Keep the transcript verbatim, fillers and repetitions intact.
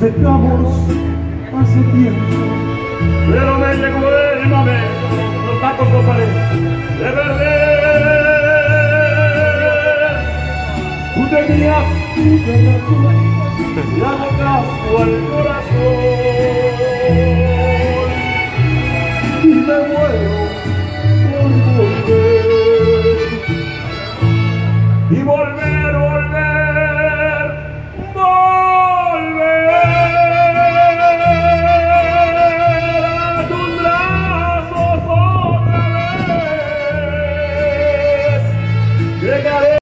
secamos hace tiempo. Pero me llegó el momento, los tacos no parecen de perder. Tú tenías mucha razón y hago caso al corazón.